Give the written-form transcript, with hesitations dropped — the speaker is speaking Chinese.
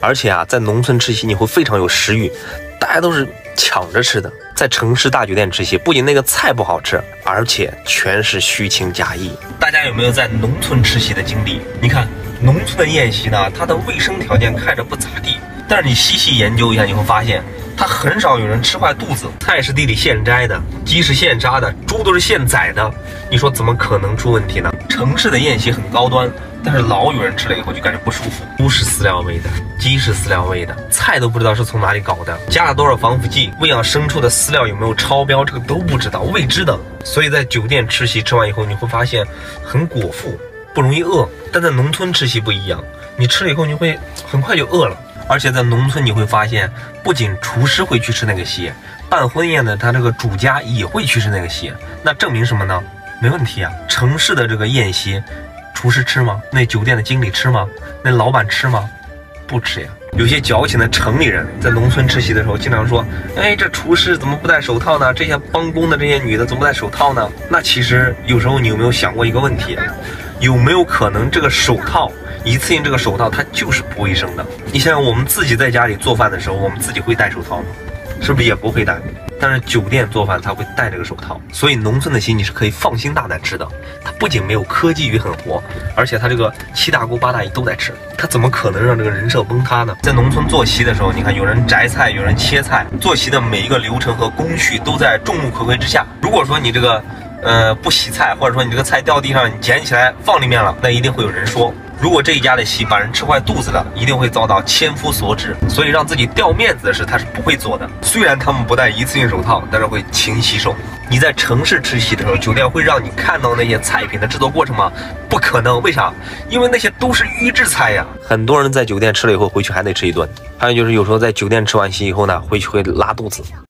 而且啊，在农村吃席你会非常有食欲，大家都是抢着吃的。在城市大酒店吃席，不仅那个菜不好吃，而且全是虚情假意。大家有没有在农村吃席的经历？你看农村的宴席呢，它的卫生条件看着不咋地，但是你细细研究一下，你会发现它很少有人吃坏肚子。菜是地里现摘的，鸡是现杀的，猪都是现宰的，你说怎么可能出问题呢？城市的宴席很高端，但是老有人吃了以后就感觉不舒服。猪是饲料喂的，鸡是饲料喂的，菜都不知道是从哪里搞的，加了多少防腐剂，喂养牲畜的饲料有没有超标，这个都不知道，未知的。所以在酒店吃席吃完以后，你会发现很果腹，不容易饿。但在农村吃席不一样，你吃了以后你会很快就饿了。而且在农村你会发现，不仅厨师会去吃那个席，办婚宴的他这个主家也会去吃那个席，那证明什么呢？没问题啊。城市的这个宴席，厨师吃吗？那酒店的经理吃吗？那老板吃吗？不吃呀。有些矫情的城里人在农村吃席的时候，经常说：“哎，这厨师怎么不戴手套呢？这些帮工的这些女的怎么不戴手套呢？”那其实有时候你有没有想过一个问题？有没有可能这个手套，一次性这个手套它就是不卫生的？你想想我们自己在家里做饭的时候，我们自己会戴手套吗？是不是也不会戴？但是酒店做饭他会戴这个手套，所以农村的席你是可以放心大胆吃的。它不仅没有科技与狠活，而且它这个七大姑八大姨都在吃，它怎么可能让这个人设崩塌呢？在农村做席的时候，你看有人摘菜，有人切菜，做席的每一个流程和工序都在众目睽睽之下。如果说你这个不洗菜，或者说你这个菜掉地上，你捡起来放里面了，那一定会有人说。如果这一家的席把人吃坏肚子了，一定会遭到千夫所指。所以让自己掉面子的事他是不会做的。虽然他们不戴一次性手套，但是会勤洗手。你在城市吃席的时候，酒店会让你看到那些菜品的制作过程吗？不可能。为啥？因为那些都是预制菜呀。很多人在酒店吃了以后回去还得吃一顿。还有就是有时候在酒店吃完席以后呢，回去会拉肚子。